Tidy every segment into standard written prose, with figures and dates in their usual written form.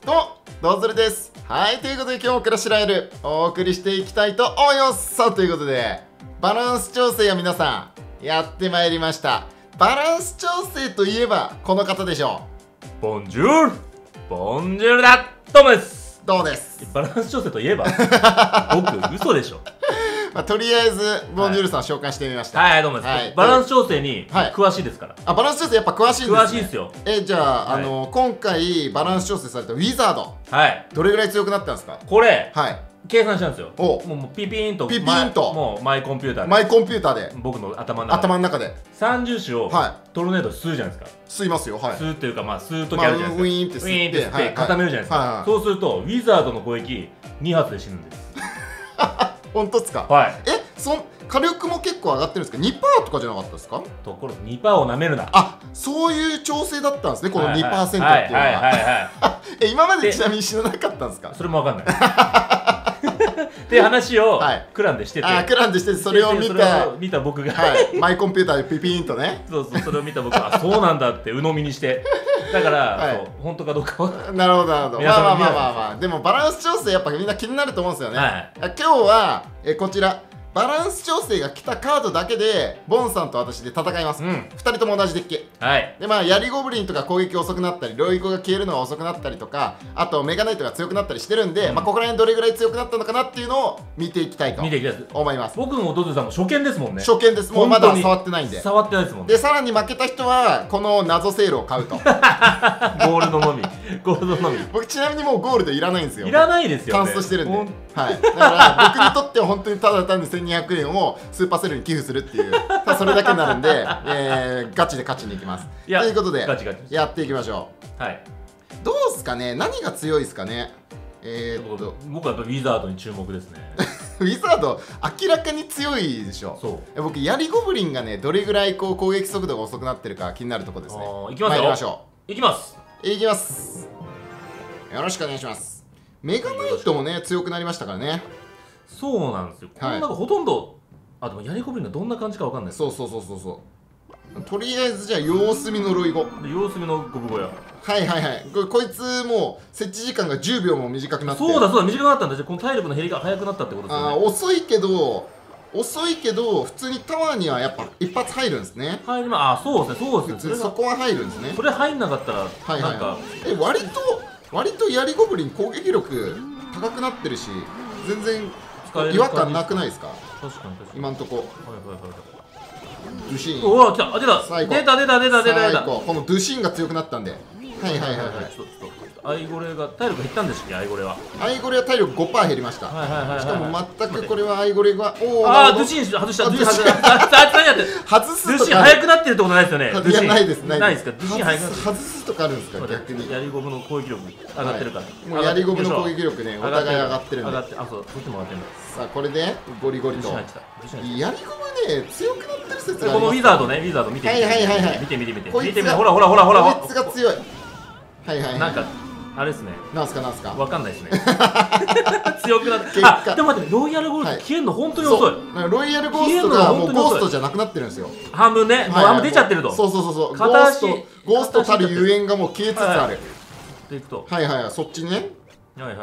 どうも、どうぞるです。はい、ということで今日もクラッシュライルお送りしていきたいと思います。さあ、ということで、バランス調整を皆さん、やってまいりました。バランス調整といえば、この方でしょう。ボンジュールボンジュールだどうもです。 どうです。 バランス調整といえば僕、嘘でしょ。 とりあえず、ボンジュールさんを紹介してみました。 はい、どうもです。はい、バランス調整に詳しいですから。 あ、バランス調整やっぱ詳しいんですね。 詳しいですよ。 じゃあ、今回バランス調整されたウィザード。 はい。 どれぐらい強くなったんですか？ これ、 はい。 計算したんですよ。 もうピピーンと。 ピピーンと。 もうマイコンピューターで。 マイコンピューターで。 僕の頭の中で。 30種をトルネード吸うじゃないですか。 吸いますよ。はい。 吸うっていうか、まあ吸う時あるじゃないですか。 ウィーンって吸って固めるじゃないですか。そうすると、ウィザードの攻撃2発で死ぬんです。 本当っすか？ はい。 火力も結構上がってるんですか？ 2% とかじゃなかったですか？ ところ 2% をなめるな。 あ、そういう調整だったんですね、この 2% っていうのは。今までちなみに知らなかったんですか？ それもわかんないって話をクランでしてて、 クランでしてそれを見た僕がマイコンピューターでピピーンとね、 そうそれを見た僕があ、そうなんだって鵜呑みにして、だから本当かどうかは。 なるほどなるほど。まあでもバランス調整やっぱみんな気になると思うんですよね。今日はこちらバランス調整が来たカードだけでボンさんと私で戦います。2人とも同じデッキ。でまあヤリゴブリンとか攻撃遅くなったり、ロイコが消えるのが遅くなったりとか、あとメガナイトが強くなったりしてるんで、まあここら辺どれぐらい強くなったのかなっていうのを見ていきたいと思います。 僕も弟さんも初見ですもんね。 初見です。もうまだ触ってないんで。 触ってないですもんね。 でさらに負けた人はこの謎セールを買うと。 ゴールドのみ。ゴールドのみ。 僕ちなみにもうゴールドいらないんですよ。 いらないですよ。 カンストしてるんで。はい。だから僕にとっては本当にただ単に1200円をスーパーセルに寄付するっていう、それだけになるんで、ガチで勝ちにいきます。ということでやっていきましょう。はい。どうすかね。何が強いですかね。 僕はやっぱウィザードに注目ですね。 ウィザード明らかに強いでしょ。そう。僕ヤリゴブリンがねどれぐらいこう攻撃速度が遅くなってるか気になるところですね。 いきますよ。参りましょう。いきます。 いきます。よろしくお願いします。メガナイトもね強くなりましたからね。 そうなんですよ。この中ほとんどでもヤリゴブリンがどんな感じかわかんない。 そう。とりあえずじゃあ様子見のロイゴ。 様子見のゴブゴヤ。 こいつもう設置時間が10秒も短くなって。 そうだ短くなったんだ。じゃあこの体力の減りが早くなったってことですよね。 遅いけど普通にタワーにはやっぱ一発入るんですね。 そうですね。 そこは入るんですね。 それ入んなかったらなんか割とヤリゴブリン攻撃力高くなってるし、全然違和感なくないですか？ 確かに今んとこ。ドゥシーン。 うわ、来た。出た。 このドゥシーンが強くなったんで。 アイゴレが体力減ったんでしたっけ？アイゴレは体力 5% 減りました。しかも全くこれはアイゴレがドゥシーン外した。外すドゥシーン速くなってるってことないですよね。 いやないです。 ないですか？ドゥシーン速くなってる。 外すとかあるんですか？逆にヤリゴブの攻撃力上がってるから。 もうヤリゴブの攻撃力ねお互い上がってるんで。 そう、そっちも上がってる。 さあこれでゴリゴリとヤリゴブね強くなってる説があります。 このウィザード見てこいつほらこいつが強い。 なんかあれですね。 なんすかわかんないですね。強くなって。でも待って、ロイヤルゴースト消えんの本当に遅い。 ロイヤルゴーストがもうゴーストじゃなくなってるんですよ。 半分ね。もう半分出ちゃってると。 そう。ゴーストたるゆえんがもう消えつつある。そっちね。じゃあ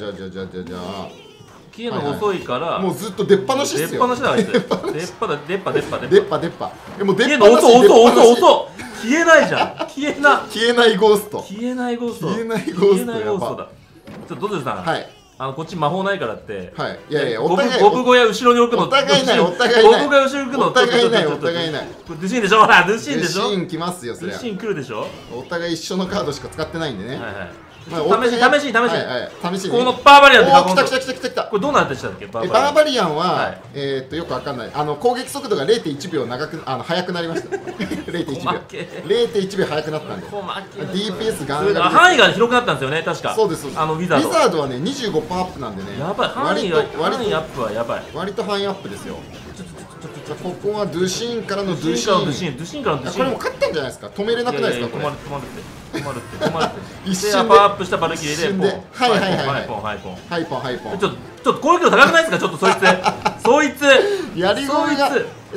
消えるの遅いからもうずっと出っ放しっすよ。 出っ放しだあいつ。出っ放。 もう出っ放し。遅消えないじゃん。消えないゴースト。 消えないゴーストだ。ちょっとドドルさん、こっち魔法ないからって。 いやゴブ小屋後ろに置くの。 お互いない。 ゴブ小屋後ろに置くの。 お互いない。 ドゥシーンでしょ。ほら、ドゥシーンでしょ。 ドゥシーン来ますよ。 ドゥシーン来るでしょ。 お互い一緒のカードしか使ってないんでね。 試しにこのバーバリアンって来た。 これどうなってしたっけ？ バーバリアンはよくわかんない。攻撃速度が 0.1 秒速くなりました。0.1 秒速くなったんで DPS が上がる。 範囲が広くなったんですよね、確か。 そうです。ウィザードはね 25% アップなんでね。 やばい。範囲アップはやばい。 割と範囲アップですよ。ここはドゥシーンからのドゥシーン。これも勝ったんじゃないですか。止めれなくないですか？これ止まるって一瞬でパワーアップしたバルキリーでハイポン。ちょっと攻撃力高くないですか？ちょっとそいつヤリゴブが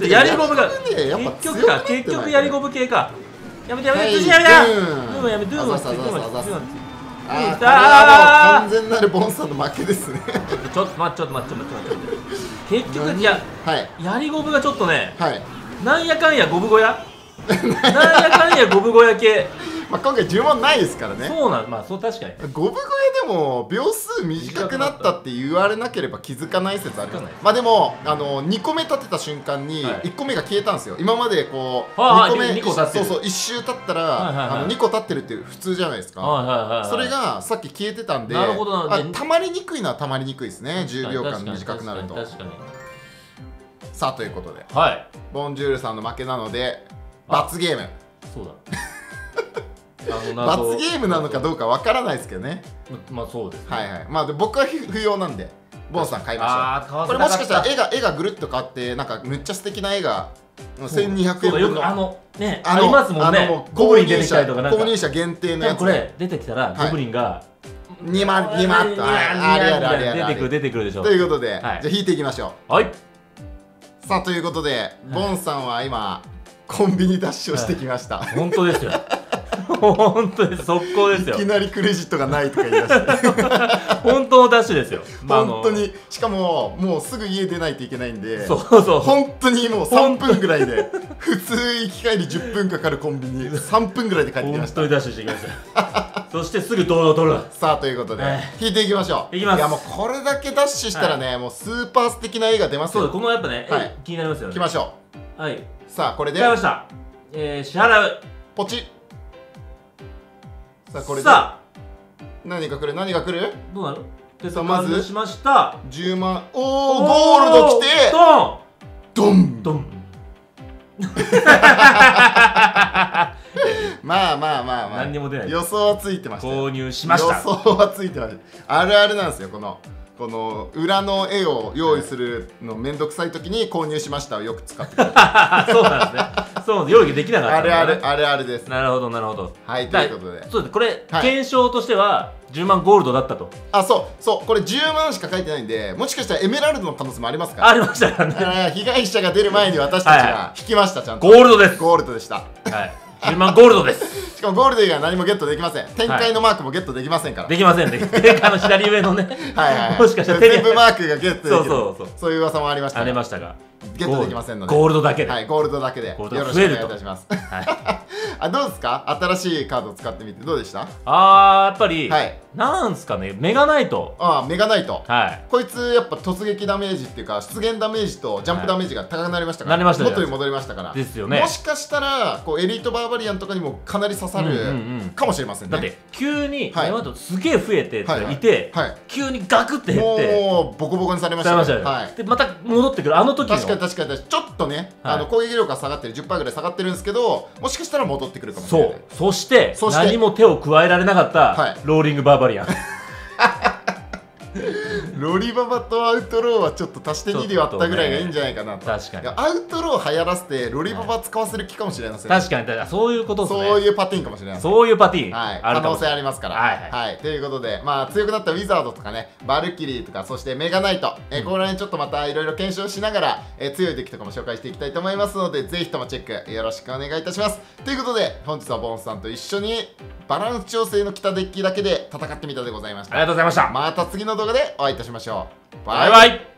結局ヤリゴブ系か。やめてドゥシーやめて。 完全なるボンさんの負けですね。 ちょっと待って。結局、いや、やりゴブがちょっとね、なんやかんやゴブ小屋なんやかんやゴブ小屋系。 今回10問ないですからね。 そうなん、そう確かに。 ゴブ小屋でも秒数短くなったって言われなければ気づかない説ある。でも2個目立てた瞬間に1個目が消えたんですよ。今までこう2個目、1周経ったら2個立ってるって普通じゃないですか。それがさっき消えてたんで、たまりにくいのはたまりにくいですね。10秒間短くなると。さあということでボンジュールさんの負けなので罰ゲーム。 そうだ。 罰ゲームなのかどうかわからないですけどね。 そうです。 僕は不要なんでボンさん買いましょう。これもしかしたら絵がぐるっと変わってなんかむっちゃ素敵な絵が1200円分のありますもんね。ゴブリン出てきたりとか、 購入者限定のやつ。 これ出てきたらゴブリンが 2万と出てくるでしょ。 ということでじゃあ引いていきましょう。 はい。 さあということでボンさんは今コンビニダッシュをしてきました。 本当ですよ。本当です。速攻ですよ。 いきなりクレジットがないとか言い出して本当のダッシュですよ。 本当に。しかももうすぐ家出ないといけないんで、 そう本当にもう3分ぐらいで普通行き帰り10分かかるコンビニ3分ぐらいで帰ってきました。 本当にダッシュしてきましたそしてすぐ道路を取る。 さあということで引いていきましょう。 いきます。 いやもうこれだけダッシュしたらね、もうスーパー素敵な絵が出ますよ。 そう、このやっぱね気になりますよね。 いきましょう。はい。 さあこれで買いました。支払う。 ポチッ。さあこれで何が来るどうなる。 さあまずしました 10万。おおゴールド来てドンドンまあ何にも出ない。 予想はついてました。 購入しました。 予想はついてました。あるあるなんですよ。この裏の絵を用意するのめんどくさい時に購入しましたをよく使ってくる。 そうなんですね。そう用意できなかった。 あるあるです。 なるほど。 はいということで。 そうです。これ検証としては10万ゴールドだったと。 そうこれ10万しか書いてないんで、もしかしたらエメラルドの可能性もありますから。 ありましたからね。 被害者が出る前に私たちが引きました。ちゃんとゴールドです。 ゴールドでした。 はい。10万ゴールドです。 しかもゴールド以外は何もゲットできません。展開のマークもゲットできませんから。 できませんね。展開の左上のね。もしかしたら全部マークがゲットできる。そういう噂もありました。 ありましたが。 ゲットできませんので。 ゴールドだけで。 ゴールドだけで。よろしくお願いいたします。どうですか？新しいカードを使ってみてどうでした？ やっぱりなんすかね、メガナイト。 メガナイト。こいつやっぱ突撃ダメージっていうか出現ダメージとジャンプダメージが高くなりましたから。元に戻りましたから。 ですよね。 もしかしたらエリートバーバリアンとかにもかなり刺さるかもしれませんね。 だって急にメガナイトすげえ増えていて、急にガクって減って、 もうボコボコにされましたね。 でまた戻ってくるあの時の。 確かにちょっとね攻撃力が下がってる 10% ぐらい下がってるんですけど、もしかしたら戻ってくるかもしれない。 そして何も手を加えられなかったローリングバーバリアン。 ロリババとアウトローはちょっと足して2で割ったぐらいがいいんじゃないかなと。 確かにアウトロー流行らせてロリババ使わせる気かもしれません。 確かにそういうことですね。 そういうパティーンかもしれない。 そういうパティーン可能性ありますから。ということで強くなったウィザードとかね、バルキリーとか、そしてメガナイト、ここら辺ちょっとまたいろいろ検証しながら強い敵とかも紹介していきたいと思いますので、ぜひともチェックよろしくお願いいたします。ということで本日はボンさんと一緒にバランス調整の来たデッキだけで戦ってみたでございました。 ありがとうございました。 また次の動画でお会いいたしましょう。 バイバイ。